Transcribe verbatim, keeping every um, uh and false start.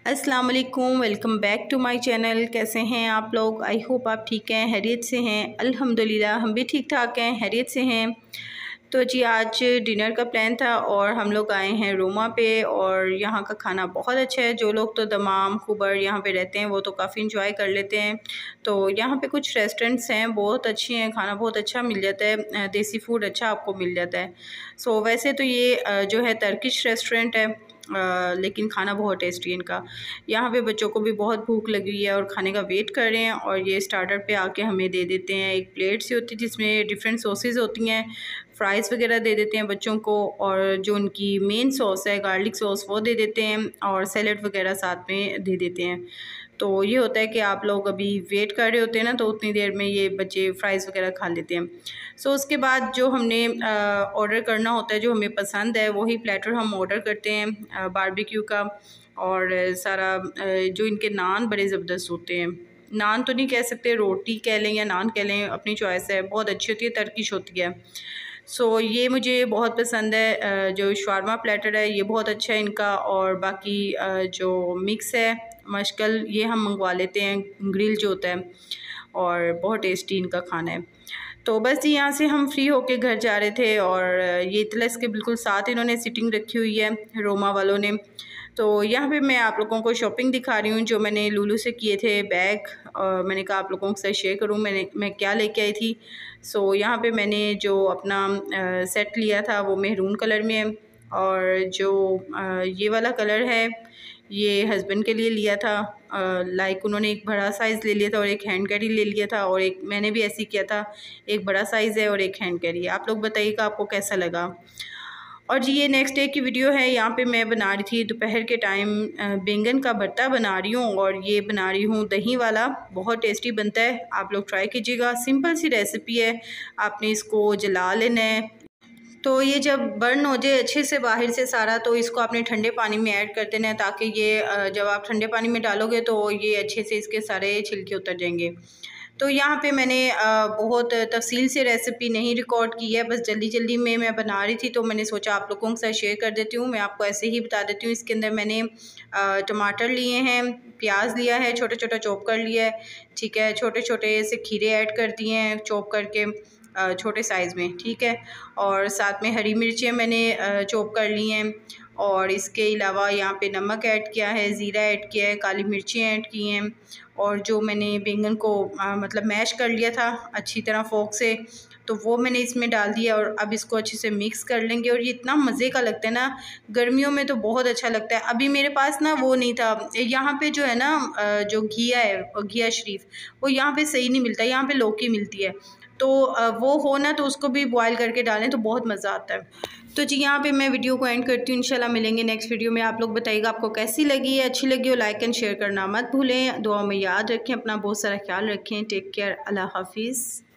अस्सलाम वालेकुम, welcome back to my channel. कैसे हैं आप लोग? आई होप आप ठीक हैं, हैरियत से हैं। अल्हम्दुलिल्लाह हम भी ठीक ठाक हैं, हैरियत से हैं। तो जी आज डिनर का प्लान था और हम लोग आए हैं रोमा पे और यहाँ का खाना बहुत अच्छा है। जो लोग तो दमाम खुबर यहाँ पे रहते हैं वो तो काफ़ी इंजॉय कर लेते हैं। तो यहाँ पे कुछ रेस्टोरेंट्स हैं, बहुत अच्छे हैं, खाना बहुत अच्छा मिल जाता है, देसी फूड अच्छा आपको मिल जाता है। सो वैसे तो ये जो है टर्किश रेस्टोरेंट है, आ, लेकिन खाना बहुत टेस्टी है इनका। यहाँ पे बच्चों को भी बहुत भूख लगी हुई है और खाने का वेट कर रहे हैं और ये स्टार्टर पे आके हमें दे देते हैं। एक प्लेट सी होती है जिसमें डिफरेंट सॉसेज होती हैं, फ्राइज़ वगैरह दे देते हैं बच्चों को, और जो उनकी मेन सॉस है गार्लिक सॉस वो दे देते हैं और सैलड वगैरह साथ में दे देते हैं। तो ये होता है कि आप लोग अभी वेट कर रहे होते हैं ना, तो उतनी देर में ये बच्चे फ्राइज़ वगैरह खा लेते हैं। सो उसके बाद जो हमने ऑर्डर करना होता है, जो हमें पसंद है वही प्लेटर हम ऑर्डर करते हैं बारबेक्यू का। और सारा जो इनके नान बड़े ज़बरदस्त होते हैं, नान तो नहीं कह सकते, रोटी कह लें या नान कह लें, अपनी चॉइस है, बहुत अच्छी होती है, टर्किश होती है। सो so, ये मुझे बहुत पसंद है। जो शवारमा प्लेटर है ये बहुत अच्छा है इनका, और बाकी जो मिक्स है मशकल ये हम मंगवा लेते हैं, ग्रिल जो होता है, और बहुत टेस्टी इनका खाना है। तो बस यहाँ से हम फ्री होके घर जा रहे थे और ये इतलस के बिल्कुल साथ इन्होंने सिटिंग रखी हुई है रोमा वालों ने। तो यहाँ पे मैं आप लोगों को शॉपिंग दिखा रही हूँ जो मैंने लुलु से किए थे बैग, और मैंने कहा आप लोगों के साथ शेयर करूँ मैंने मैं क्या लेके आई थी। सो यहाँ पे मैंने जो अपना आ, सेट लिया था वो मेहरून कलर में है, और जो आ, ये वाला कलर है ये हस्बैंड के लिए लिया था। लाइक उन्होंने एक बड़ा साइज़ ले लिया था और एक हैंड कैरी ले लिया था, और एक मैंने भी ऐसे ही किया था, एक बड़ा साइज़ है और एक हैंड कैरी है। आप लोग बताइएगा आपको कैसा लगा। और जी ये नेक्स्ट डे की वीडियो है। यहाँ पे मैं बना रही थी दोपहर के टाइम बैंगन का भरता बना रही हूँ, और ये बना रही हूँ दही वाला, बहुत टेस्टी बनता है, आप लोग ट्राई कीजिएगा। सिंपल सी रेसिपी है, आपने इसको जला लेना है। तो ये जब बर्न हो जाए अच्छे से बाहर से सारा, तो इसको आपने ठंडे पानी में ऐड कर देना है, ताकि ये जब आप ठंडे पानी में डालोगे तो ये अच्छे से इसके सारे छिलके उतर जाएंगे। तो यहाँ पे मैंने बहुत तफसील से रेसिपी नहीं रिकॉर्ड की है, बस जल्दी जल्दी में मैं बना रही थी, तो मैंने सोचा आप लोगों के साथ शेयर कर देती हूँ। मैं आपको ऐसे ही बता देती हूँ। इसके अंदर मैंने टमाटर लिए हैं, प्याज लिया है, छोटा छोटा चॉप कर लिया है, ठीक है, छोटे छोटे से खीरे ऐड कर दिए हैं चॉप करके छोटे साइज़ में, ठीक है, और साथ में हरी मिर्चें मैंने चॉप कर ली हैं, और इसके अलावा यहाँ पे नमक ऐड किया है, ज़ीरा ऐड किया है, काली मिर्चें ऐड की हैं, और जो मैंने बैंगन को आ, मतलब मैश कर लिया था अच्छी तरह फोक से, तो वो मैंने इसमें डाल दिया, और अब इसको अच्छे से मिक्स कर लेंगे। और ये इतना मज़े का लगता है ना, गर्मियों में तो बहुत अच्छा लगता है। अभी मेरे पास ना वो नहीं था, यहाँ पे जो है ना जो घिया है, घिया शरीफ, वो यहाँ पे सही नहीं मिलता, यहाँ पे लौकी मिलती है, तो वो हो ना तो उसको भी बॉयल करके डालें तो बहुत मज़ा आता है। तो जी यहाँ पे मैं वीडियो को एंड करती हूँ, इंशाल्लाह मिलेंगे नेक्स्ट वीडियो में। आप लोग बताइएगा आपको कैसी लगी है, अच्छी लगी हो लाइक एंड शेयर करना मत भूलें। दुआ में याद रखें, अपना बहुत सारा ख्याल रखें। टेक केयर, अल्लाह हाफिज़।